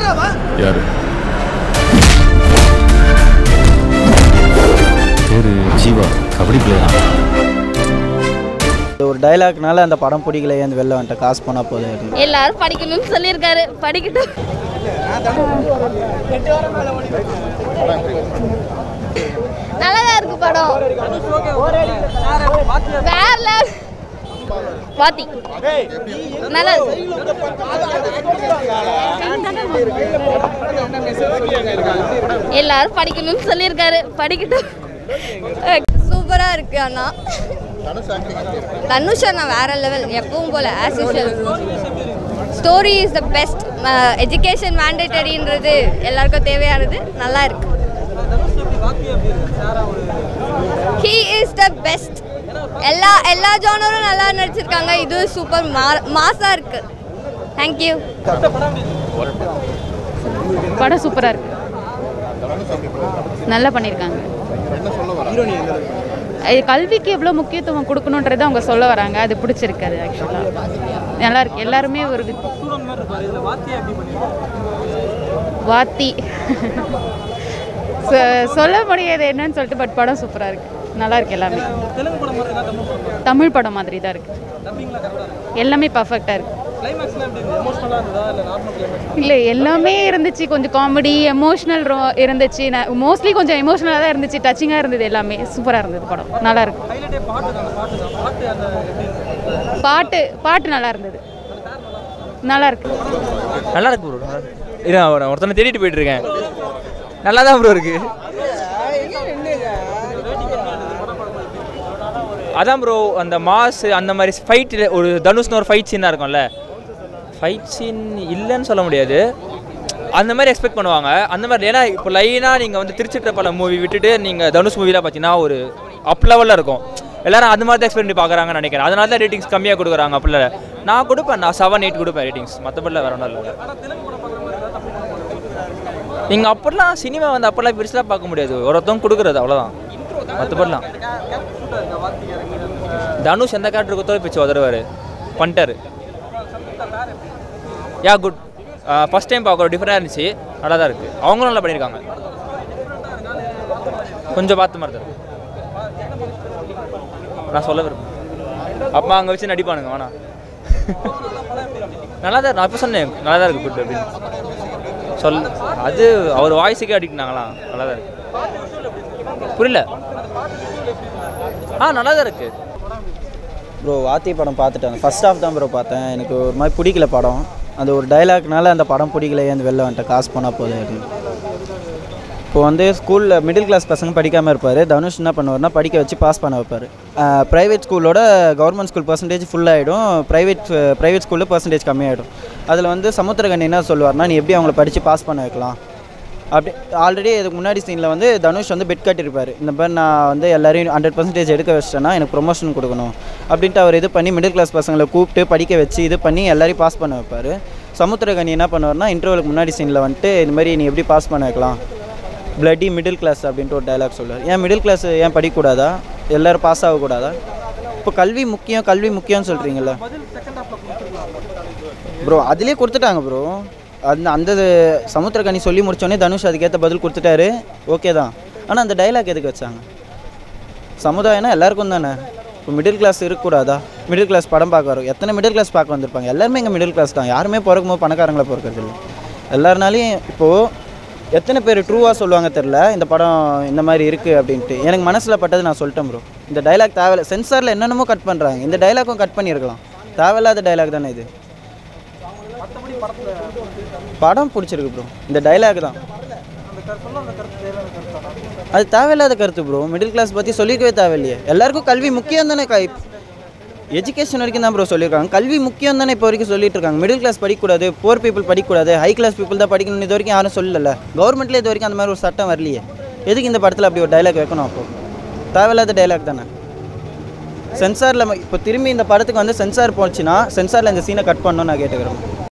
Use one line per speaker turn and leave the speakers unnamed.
யாரு பேரு ஜீவா, கபடி பிளேயரா?
ஒரு டைலாக்னால அந்த படம் பிடிக்கலையே, அந்த வெளில வந்துட்டு காசு போனா போதும்.
எல்லாரும் படிக்கணும்னு சொல்லியிருக்காரு, படிக்கட்டும். நல்லாதான் இருக்கு படம். வேற வாத்தி நல்லா எல்லாரும் படிக்கணும்னு சொல்லியிருக்காரு, படிக்கட்டும்.
சூப்பரா இருக்கு அண்ணா. தனுஷ் அண்ணா வேற லெவல், எப்பவும் போல as usual. Story is the best. Education மேண்டேட்டரின்றது எல்லாருக்கும் தேவையானது. நல்லா இருக்கு. He is the best. எல்லா ஜானரும் நல்லா நடிச்சிருக்காங்க. இது சூப்பர் மாசா இருக்கு. தேங்க்யூ.
படம் சூப்பராக இருக்கு, நல்லா பண்ணியிருக்காங்க. கல்விக்கு எவ்வளோ முக்கியத்துவம் கொடுக்கணுன்றதை அவங்க சொல்ல வராங்க, அது பிடிச்சிருக்காது. ஆக்சுவலாக நல்லா இருக்கு. எல்லாருமே ஒரு வாத்தி சொல்ல முடியாது என்னன்னு சொல்லிட்டு, பட் படம் சூப்பராக இருக்கு, நல்லா இருக்கு. எல்லாமே தமிழ் படம் மாதிரி தான் இருக்கு, எல்லாமே பர்ஃபெக்டாக இருக்கு. இல்லை எல்லாமே இருந்துச்சு, கொஞ்சம் காமெடி எமோஷ்னல் இருந்துச்சு. மோஸ்ட்லி கொஞ்சம் எமோஷ்னலாக தான் இருந்துச்சு, டச்சிங்காக இருந்தது, எல்லாமே சூப்பராக இருந்தது. படம் நல்லா இருக்கு. பாட்டு நல்லா இருந்தது, நல்லா இருக்கு.
நல்லா இருக்கு ப்ரோ. இது ஒருத்தனை தேடிட்டு போயிட்டு இருக்கேன். நல்லா தான் ப்ரோ இருக்கு. அதான் ப்ரோ அந்த மாஸ் அந்த மாதிரி ஃபைட்டில் ஒரு தனுஷ்னு ஒரு ஃபைட் சீனாக இருக்கும்ல, ஃபைட் சீன் இல்லைன்னு சொல்ல முடியாது, அந்த மாதிரி எக்ஸ்பெக்ட் பண்ணுவாங்க. அந்த மாதிரி ஏன்னா இப்போ லைனாக நீங்கள் வந்து திருச்சிற்றப்பல மூவி விட்டுட்டு நீங்கள் தனுஷ் மூவிலாம் பார்த்தீங்கன்னா ஒரு அப் லெவலில் இருக்கும். எல்லோரும் அது மாதிரி தான் எக்ஸ்பெக்ட் பண்ணி பார்க்குறாங்கன்னு நினைக்கிறேன். அதனால தான் ரேட்டிங்ஸ் கம்மியாக கொடுக்குறாங்க. அப்படில நான் கொடுப்பேன், நான் 7-8 கொடுப்பேன் ரேட்டிங்ஸ். மற்றபடியில் வேறு ஒன்றும் இல்லை. நீங்கள் அப்படிலாம் சினிமா வந்து அப்போல்லாம் பெருசாக பார்க்க முடியாது, ஒருத்தவங்க கொடுக்குறது அவ்வளோதான். மற்றபடிலாம் தனுஷ் எந்த கேரக்டர் கொடுத்தாலும் பிச்சு உதருவார், பண்ணிட்டாரு. யா குட். ஃபஸ்ட் டைம் பார்க்குற டிஃப்ரெண்டாக இருந்துச்சு, நல்லா தான் இருக்குது. அவங்களும் நல்லா பண்ணியிருக்காங்க. கொஞ்சம் பார்த்து மாதிரி தான் நான் சொல்ல விரும்புகிறேன். அப்பா அங்கே வச்சு நடிப்பானுங்க வேணா. நல்லா தான், நான் இப்போ சொன்னேன் நல்லா தான் இருக்குது குட் அப்படின்னு அது அவர் வாய்ஸுக்கே அடிக்கினாங்களாம். நல்லா தான் இருக்கு. புரியல? நல்லா தான் இருக்கு
ப்ரோ. வாத்தி படம் பார்த்துட்டேன், ஃபர்ஸ்ட் ஹாஃப் தான் ப்ரோ பார்த்தேன். எனக்கு ஒரு மாதிரி பிடிக்கல படம். அந்த ஒரு டைலாக்னால அந்த படம் பிடிக்கலையே, அந்த வெளில வந்துட்டு காசு போனால் போதும். இப்போ வந்து ஸ்கூலில் மிடில் கிளாஸ் பசங்க படிக்காமல் இருப்பார். தனுஷ் என்ன பண்ணுவார்னா படிக்க வச்சு பாஸ் பண்ண வைப்பார். ப்ரைவேட் ஸ்கூலோட கவர்மெண்ட் ஸ்கூல் பர்சன்டேஜ் ஃபுல்லாகிடும், ப்ரைவேட் ஸ்கூலில் பர்சன்டேஜ் கம்மியாகிடும். அதில் வந்து சமுத்திரகனி என்ன சொல்லுவார்னா, நீ எப்படி அவங்கள படித்து பாஸ் பண்ண வைக்கலாம் அப்படி. ஆல்ரெடி இதுக்கு முன்னாடி சீனில் வந்து தனுஷ் வந்து பெட் கட்டியிருப்பார். இந்த மாதிரி நான் வந்து எல்லோரையும் 100% எடுக்க வச்சிட்டேன்னா எனக்கு ப்ரொமோஷன் கொடுக்கணும் அப்படின்ட்டு அவர் இது பண்ணி மிடில் கிளாஸ் பசங்களை கூப்பிட்டு படிக்க வச்சு இது பண்ணி எல்லாரையும் பாஸ் பண்ண வைப்பார். சமுத்திரகனி என்ன பண்ணுவார்னா இன்டர்வலுக்கு முன்னாடி சீனில் வந்துட்டு இந்த மாதிரி நீ எப்படி பாஸ் பண்ண வைக்கலாம், பிளட்டி மிடில் கிளாஸ் அப்படின்ட்டு ஒரு டைலாக் சொல்லுவார். ஏன் மிடில் கிளாஸ் ஏன் படிக்கக்கூடாதா, எல்லோரும் பாஸ் ஆகக்கூடாதா? இப்போ கல்வி முக்கியம்னு சொல்கிறீங்களா ப்ரோ? அதிலே கொடுத்துட்டாங்க ப்ரோ. அந்த சமுத்திரகனி சொல்லி முடித்தோடனே தனுஷ் அதுக்கேற்ற பதில் கொடுத்துட்டாரு, ஓகே தான். ஆனால் அந்த டைலாக் எதுக்கு வச்சாங்க? சமுதாயம்னா எல்லாருக்கும் தானே. இப்போ மிடில் கிளாஸ் இருக்கக்கூடாதா? மிடில் கிளாஸ் படம் பார்க்க வரும், எத்தனை மிடில் கிளாஸ் பார்க்க வந்திருப்பாங்க? எல்லாருமே இங்கே மிடில் கிளாஸ் தான். யாருமே பிறக்கும்போது பணக்காரங்களை பிறக்கிறது இல்லை. எல்லாருனாலையும் இப்போது எத்தனை பேர் ட்ரூவாக சொல்லுவாங்க தெரில, இந்த படம் இந்த மாதிரி இருக்குது அப்படின்ட்டு. எனக்கு மனசில் பட்டது நான் சொல்லிட்டேன் ப்ரோ. இந்த டைலாக் தேவையில்லை. சென்சாரில் என்னென்னமோ கட் பண்ணுறாங்க, இந்த டைலாக்கும் கட் பண்ணியிருக்கலாம். தேவையில்லாத டைலாக் தானே இது. படம் பிடிச்சிருக்கு ப்ரோ, இந்த டைலாக் தான். அது தேவையில்லாத கருத்து ப்ரோ. மிடில் கிளாஸ் பற்றி சொல்லிக்கவே தேவையில்லையே. எல்லாருக்கும் கல்வி முக்கியம் தானே. எஜுகேஷன் வரைக்கும் தான் ப்ரோ சொல்லியிருக்காங்க. கல்வி முக்கியம் தானே இப்போ வரைக்கும் சொல்லிட்டு இருக்காங்க. மிடில் கிளாஸ் படிக்கக்கூடாது, புவர் பீப்புள் படிக்கக்கூடாது, ஹை கிளாஸ் பீப்புள் தான் படிக்கணும்னு இது வரைக்கும் யாரும் சொல்லலை. கவர்மெண்ட்லேயே இது வரைக்கும் அந்த மாதிரி ஒரு சட்டம் வரலையே. எதுக்கு இந்த படத்தில் அப்படி ஒரு டைலாக் வைக்கணும்? அப்போ தேவையில்லாத டைலாக் தானே. சென்சாரில் இப்போ திரும்பி இந்த படத்துக்கு வந்து சென்சார் போச்சுன்னா சென்சாரில் இந்த சீனை கட் பண்ணணும்னு நான் கேட்டுக்கிறேன்.